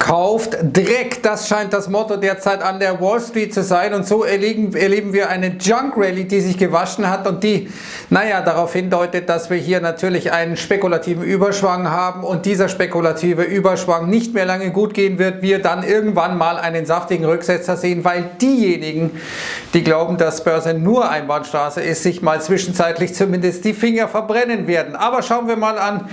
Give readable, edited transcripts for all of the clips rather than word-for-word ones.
kauft Dreck. Das scheint das Motto derzeit an der Wall Street zu sein. Und so erleben wir eine Junk Rally, die sich gewaschen hat und die, naja, darauf hindeutet, dass wir hier natürlich einen spekulativen Überschwang haben und dieser spekulative Überschwang nicht mehr lange gut gehen wird. Wir dann irgendwann mal einen saftigen Rücksetzer sehen, weil diejenigen, die glauben, dass Börse nur Einbahnstraße ist, sich mal zwischenzeitlich zumindest die Finger verbrennen werden. Aber schauen wir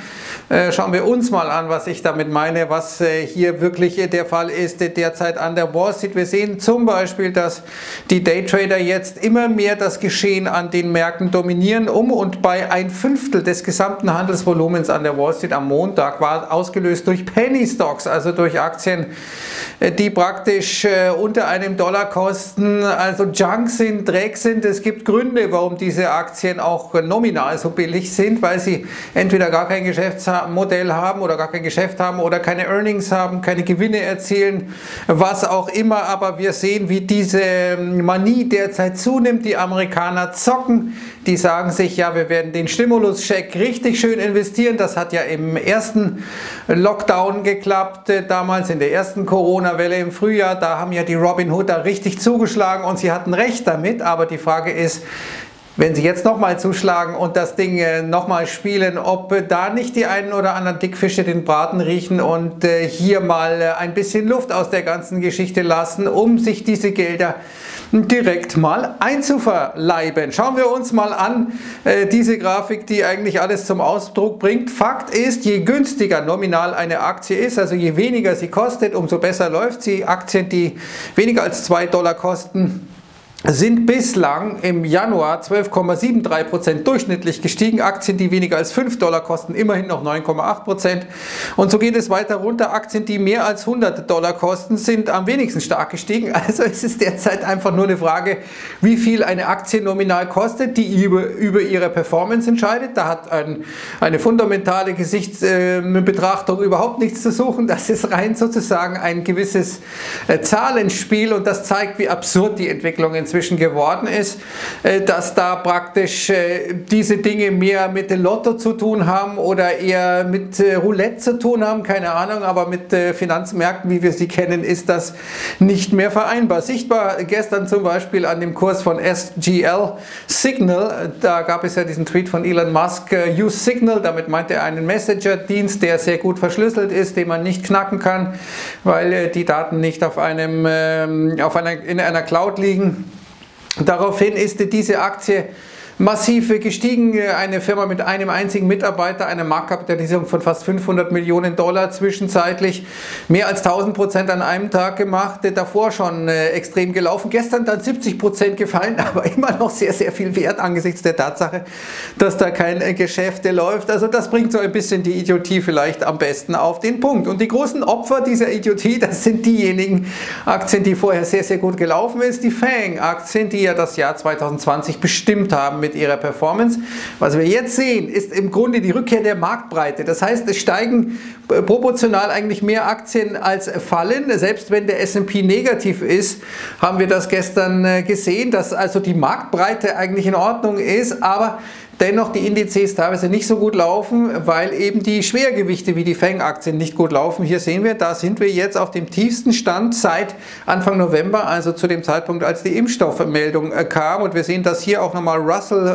uns mal an, was ich damit meine, was hier wirklich der Fall ist derzeit an der Wall Street. Wir sehen zum Beispiel, dass die Daytrader jetzt immer mehr das Geschehen an den Märkten dominieren, und bei 1/5 des gesamten Handelsvolumens an der Wall Street am Montag war ausgelöst durch Penny Stocks, also durch Aktien, die praktisch unter $1 kosten, also Junk sind, Dreck sind. Es gibt Gründe, warum diese Aktien auch nominal so billig sind, weil sie entweder gar kein Geschäftsmodell haben oder gar kein Geschäft haben oder keine Earnings haben, keine Gewinne erzielen, was auch immer. Aber wir sehen, wie diese Manie derzeit zunimmt. Die Amerikaner zocken, die sagen sich, ja, wir werden den Stimulus-Scheck richtig schön investieren. Das hat ja im ersten Lockdown geklappt, damals in der ersten Corona-Welle im Frühjahr. Da haben ja die Robinhood da richtig zugeschlagen und sie hatten recht damit. Aber die Frage ist, wenn sie jetzt nochmal zuschlagen und das Ding nochmal spielen, ob da nicht die einen oder anderen Dickfische den Braten riechen und hier mal ein bisschen Luft aus der ganzen Geschichte lassen, um sich diese Gelder direkt mal einzuverleiben. Schauen wir uns mal an diese Grafik, die eigentlich alles zum Ausdruck bringt. Fakt ist, je günstiger nominal eine Aktie ist, also je weniger sie kostet, umso besser läuft sie. Aktien, die weniger als $2 kosten, sind bislang im Januar 12,73% durchschnittlich gestiegen. Aktien, die weniger als $5 kosten, immerhin noch 9,8%. Und so geht es weiter runter. Aktien, die mehr als $100 kosten, sind am wenigsten stark gestiegen. Also es ist derzeit einfach nur eine Frage, wie viel eine Aktie nominal kostet, die über ihre Performance entscheidet. Da hat eine fundamentale Gesichtsbetrachtung überhaupt nichts zu suchen. Das ist rein sozusagen ein gewisses Zahlenspiel, und das zeigt, wie absurd die Entwicklung inzwischen geworden ist, dass da praktisch diese Dinge mehr mit dem Lotto zu tun haben oder eher mit Roulette zu tun haben, keine Ahnung, aber mit Finanzmärkten, wie wir sie kennen, ist das nicht mehr vereinbar. Sichtbar gestern zum Beispiel an dem Kurs von SGL Signal, da gab es ja diesen Tweet von Elon Musk, use Signal, damit meint er einen Messenger-Dienst, der sehr gut verschlüsselt ist, den man nicht knacken kann, weil die Daten nicht in einer Cloud liegen. Daraufhin ist diese Aktie massiv gestiegen. Eine Firma mit einem einzigen Mitarbeiter, eine Marktkapitalisierung von fast $500 Millionen, zwischenzeitlich mehr als 1000% an einem Tag gemacht, davor schon extrem gelaufen, gestern dann 70% gefallen, aber immer noch sehr, sehr viel wert angesichts der Tatsache, dass da kein Geschäft läuft. Also das bringt so ein bisschen die Idiotie vielleicht am besten auf den Punkt. Und die großen Opfer dieser Idiotie, das sind diejenigen Aktien, die vorher sehr, sehr gut gelaufen ist, die FANG-Aktien, die ja das Jahr 2020 bestimmt haben mit ihrer Performance. Was wir jetzt sehen, ist im Grunde die Rückkehr der Marktbreite. Das heißt, es steigen proportional eigentlich mehr Aktien als fallen. Selbst wenn der S&P negativ ist, haben wir das gestern gesehen, dass also die Marktbreite eigentlich in Ordnung ist, aber dennoch die Indizes teilweise nicht so gut laufen, weil eben die Schwergewichte wie die FANG-Aktien nicht gut laufen. Hier sehen wir, da sind wir jetzt auf dem tiefsten Stand seit Anfang November, also zu dem Zeitpunkt, als die Impfstoffmeldung kam. Und wir sehen das hier auch nochmal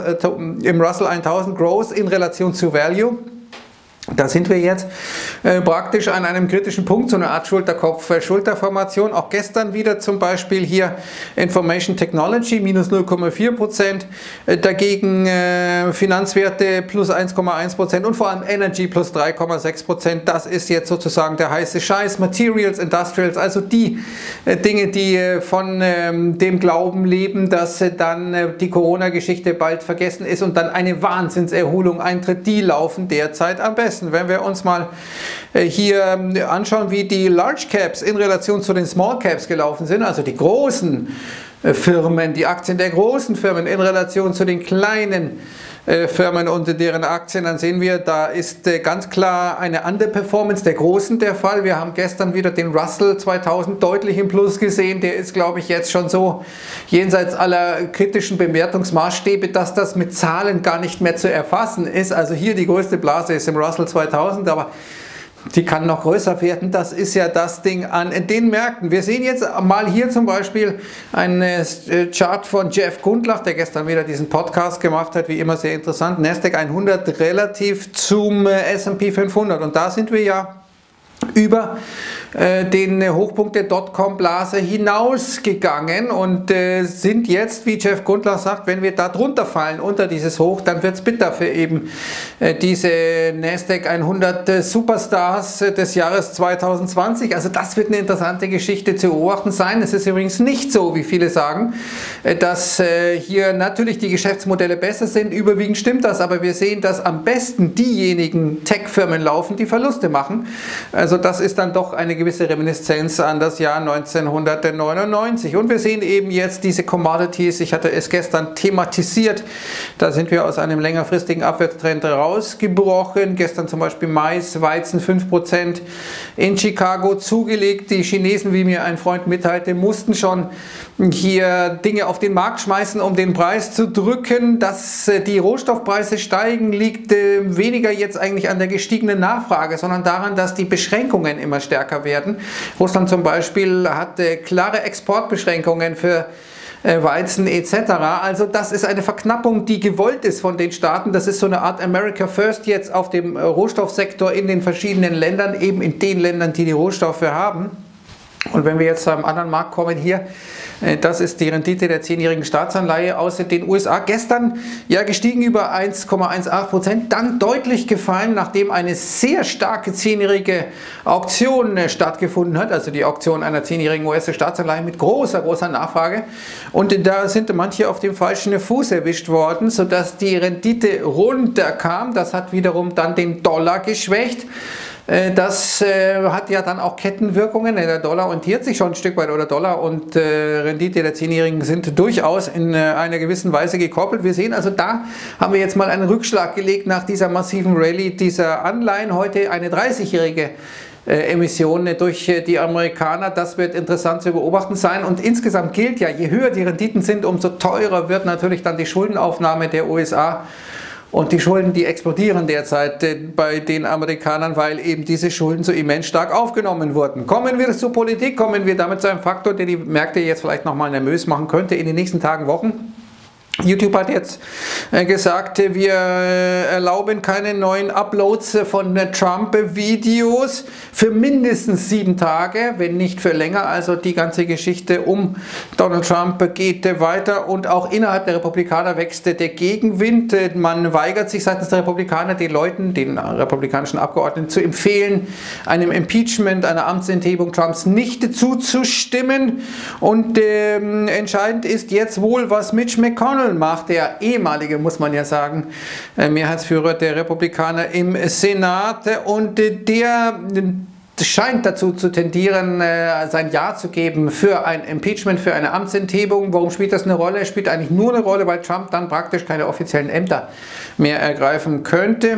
im Russell 1000 Growth in Relation zu Value. Da sind wir jetzt praktisch an einem kritischen Punkt, so eine Art Schulterkopf-Schulterformation. Auch gestern wieder zum Beispiel hier Information Technology minus 0,4%, dagegen Finanzwerte plus 1,1% und vor allem Energy plus 3,6%. Das ist jetzt sozusagen der heiße Scheiß. Materials, Industrials, also die Dinge, die von dem Glauben leben, dass dann die Corona-Geschichte bald vergessen ist und dann eine Wahnsinnserholung eintritt, die laufen derzeit am besten. Wenn wir uns mal hier anschauen, wie die Large Caps in Relation zu den Small Caps gelaufen sind, also die großen Firmen, die Aktien der großen Firmen in Relation zu den kleinen Firmen und deren Aktien, dann sehen wir, da ist ganz klar eine Underperformance der Großen der Fall. Wir haben gestern wieder den Russell 2000 deutlich im Plus gesehen. Der ist, glaube ich, jetzt schon so jenseits aller kritischen Bewertungsmaßstäbe, dass das mit Zahlen gar nicht mehr zu erfassen ist. Also hier die größte Blase ist im Russell 2000, aber Die kann noch größer werden, das ist ja das Ding an den Märkten. Wir sehen jetzt mal hier zum Beispiel einen Chart von Jeff Gundlach, der gestern wieder diesen Podcast gemacht hat, wie immer sehr interessant. Nasdaq 100 relativ zum S&P 500 und da sind wir ja über den Hochpunkt der Dotcom-Blase hinausgegangen und sind jetzt, wie Jeff Gundlach sagt, wenn wir da drunter fallen, unter dieses Hoch, dann wird es bitter für eben diese Nasdaq 100 Superstars des Jahres 2020. Also das wird eine interessante Geschichte zu beobachten sein. Es ist übrigens nicht so, wie viele sagen, dass hier natürlich die Geschäftsmodelle besser sind. Überwiegend stimmt das, aber wir sehen, dass am besten diejenigen Tech-Firmen laufen, die Verluste machen. Also das ist dann doch eine gewisse Reminiszenz an das Jahr 1999. Und wir sehen eben jetzt diese Commodities, ich hatte es gestern thematisiert, da sind wir aus einem längerfristigen Abwärtstrend rausgebrochen. Gestern zum Beispiel Mais, Weizen 5% in Chicago zugelegt. Die Chinesen, wie mir ein Freund mitteilte, mussten schon hier Dinge auf den Markt schmeißen, um den Preis zu drücken. Dass die Rohstoffpreise steigen, liegt weniger jetzt eigentlich an der gestiegenen Nachfrage, sondern daran, dass die Beschränkungen immer stärker werden. Russland zum Beispiel hat klare Exportbeschränkungen für Weizen etc. Also das ist eine Verknappung, die gewollt ist von den Staaten. Das ist so eine Art America First jetzt auf dem Rohstoffsektor in den verschiedenen Ländern, eben in den Ländern, die die Rohstoffe haben. Und wenn wir jetzt zu einem anderen Markt kommen hier, das ist die Rendite der 10-jährigen Staatsanleihe aus den USA. Gestern ja gestiegen über 1,18%, dann deutlich gefallen, nachdem eine sehr starke 10-jährige Auktion stattgefunden hat, also die Auktion einer 10-jährigen US-Staatsanleihe mit großer Nachfrage. Und da sind manche auf dem falschen Fuß erwischt worden, sodass die Rendite runterkam. Das hat wiederum dann den Dollar geschwächt. Das hat ja dann auch Kettenwirkungen. Der Dollar orientiert sich schon ein Stück weit, oder Dollar und Rendite der 10-Jährigen sind durchaus in einer gewissen Weise gekoppelt. Wir sehen also, da haben wir jetzt mal einen Rückschlag gelegt nach dieser massiven Rallye dieser Anleihen. Heute eine 30-jährige Emissionen durch die Amerikaner. Das wird interessant zu beobachten sein. Und insgesamt gilt ja, je höher die Renditen sind, umso teurer wird natürlich dann die Schuldenaufnahme der USA. Und die Schulden, die explodieren derzeit bei den Amerikanern, weil eben diese Schulden so immens stark aufgenommen wurden. Kommen wir zur Politik, kommen wir damit zu einem Faktor, der die Märkte jetzt vielleicht nochmal nervös machen könnte in den nächsten Tagen, Wochen. YouTube hat jetzt gesagt, wir erlauben keine neuen Uploads von Trump-Videos für mindestens 7 Tage, wenn nicht für länger. Also die ganze Geschichte um Donald Trump geht weiter und auch innerhalb der Republikaner wächst der Gegenwind. Man weigert sich seitens der Republikaner, den Leuten, den republikanischen Abgeordneten zu empfehlen, einem Impeachment, einer Amtsenthebung Trumps nicht zuzustimmen. Und entscheidend ist jetzt wohl, was Mitch McConnell macht, der ehemalige, muss man ja sagen, Mehrheitsführer der Republikaner im Senat, und der scheint dazu zu tendieren, sein Ja zu geben für ein Impeachment, für eine Amtsenthebung. Warum spielt das eine Rolle? Es spielt eigentlich nur eine Rolle, weil Trump dann praktisch keine offiziellen Ämter mehr ergreifen könnte.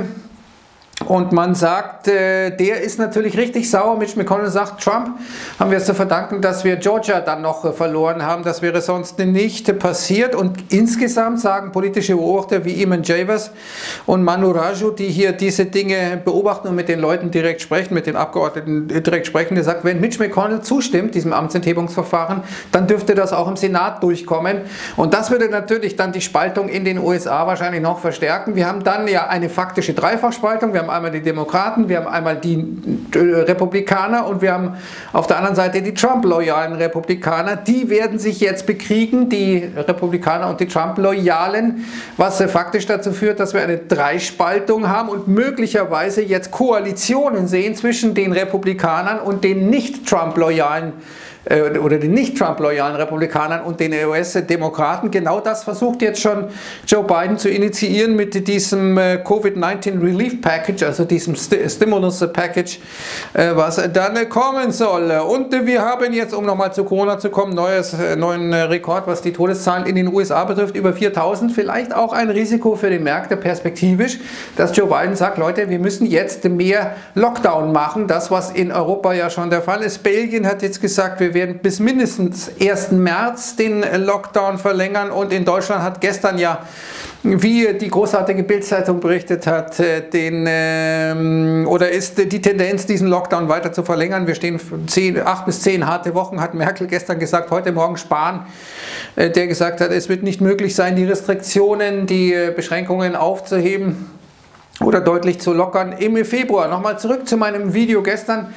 Und man sagt, der ist natürlich richtig sauer. Mitch McConnell sagt, Trump haben wir es zu verdanken, dass wir Georgia dann noch verloren haben. Das wäre sonst nicht passiert. Und insgesamt sagen politische Beobachter wie Eamon Javers und Manu Raju, die hier diese Dinge beobachten und mit den Leuten direkt sprechen, mit den Abgeordneten direkt sprechen, der sagt, wenn Mitch McConnell zustimmt, diesem Amtsenthebungsverfahren, dann dürfte das auch im Senat durchkommen. Und das würde natürlich dann die Spaltung in den USA wahrscheinlich noch verstärken. Wir haben dann ja eine faktische Dreifachspaltung. Wir haben einmal die Demokraten, wir haben einmal die Republikaner und wir haben auf der anderen Seite die Trump-loyalen Republikaner. Die werden sich jetzt bekriegen, die Republikaner und die Trump-Loyalen, was faktisch dazu führt, dass wir eine Dreispaltung haben und möglicherweise jetzt Koalitionen sehen zwischen den Republikanern und den nicht-Trump-loyalen oder den nicht-Trump-loyalen Republikanern und den US-Demokraten. Genau das versucht jetzt schon Joe Biden zu initiieren mit diesem Covid-19 Relief Package, also diesem Stimulus Package, was dann kommen soll. Und wir haben jetzt, um nochmal zu Corona zu kommen, neuen Rekord, was die Todeszahlen in den USA betrifft, über 4.000. Vielleicht auch ein Risiko für die Märkte perspektivisch, dass Joe Biden sagt, Leute, wir müssen jetzt mehr Lockdown machen. Das, was in Europa ja schon der Fall ist. Belgien hat jetzt gesagt, wir werden bis mindestens 1. März den Lockdown verlängern, und in Deutschland hat gestern ja wie die großartige Bild-Zeitung berichtet hat, ist die Tendenz, diesen Lockdown weiter zu verlängern. Wir stehen 8 bis 10 harte Wochen, hat Merkel gestern gesagt, heute Morgen Spahn, der gesagt hat, es wird nicht möglich sein, die Restriktionen, die Beschränkungen aufzuheben oder deutlich zu lockern im Februar. Nochmal zurück zu meinem Video gestern.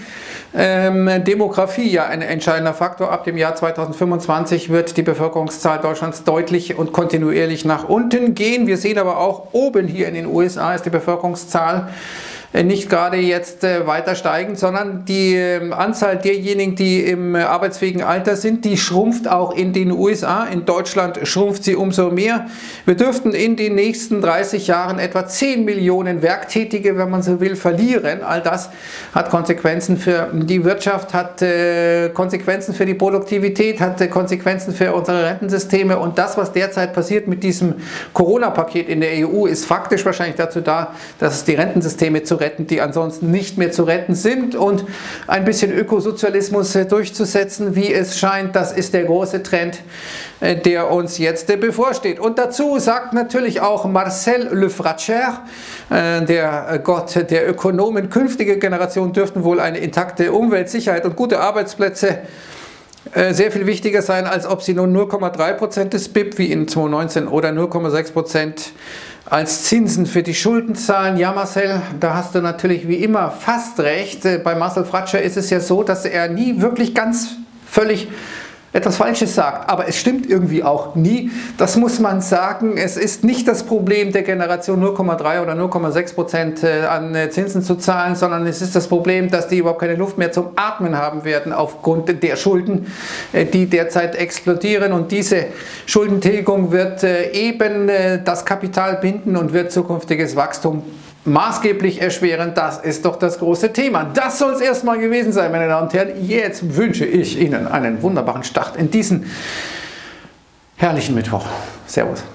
Demografie, ja, ein entscheidender Faktor. Ab dem Jahr 2025 wird die Bevölkerungszahl Deutschlands deutlich und kontinuierlich nach unten gehen. Wir sehen aber auch oben hier in den USA ist die Bevölkerungszahl nicht gerade jetzt weiter steigend, sondern die Anzahl derjenigen, die im arbeitsfähigen Alter sind, die schrumpft auch in den USA. In Deutschland schrumpft sie umso mehr. Wir dürften in den nächsten 30 Jahren etwa 10 Millionen Werktätige, wenn man so will, verlieren. All das hat Konsequenzen für die Wirtschaft, hat Konsequenzen für die Produktivität, hat Konsequenzen für unsere Rentensysteme. Und das, was derzeit passiert mit diesem Corona-Paket in der EU, ist faktisch wahrscheinlich dazu da, dass es die Rentensysteme zu retten, die ansonsten nicht mehr zu retten sind, und ein bisschen Ökosozialismus durchzusetzen, wie es scheint. Das ist der große Trend, der uns jetzt bevorsteht. Und dazu sagt natürlich auch Marcel Le Fracher, der Gott der Ökonomen, künftige Generationen dürften wohl eine intakte Umwelt, Sicherheit und gute Arbeitsplätze sehr viel wichtiger sein, als ob sie nun 0,3% des BIP wie in 2019 oder 0,6% als Zinsen für die Schulden zahlen. Ja, Marcel, da hast du natürlich wie immer fast recht. Bei Marcel Fratscher ist es ja so, dass er nie wirklich ganz völlig etwas Falsches sagt, aber es stimmt irgendwie auch nie. Das muss man sagen. Es ist nicht das Problem der Generation 0,3 oder 0,6% an Zinsen zu zahlen, sondern es ist das Problem, dass die überhaupt keine Luft mehr zum Atmen haben werden aufgrund der Schulden, die derzeit explodieren. Und diese Schuldentilgung wird eben das Kapital binden und wird zukünftiges Wachstum maßgeblich erschweren. Das ist doch das große Thema. Das soll es erstmal gewesen sein, meine Damen und Herren. Jetzt wünsche ich Ihnen einen wunderbaren Start in diesen herrlichen Mittwoch. Servus.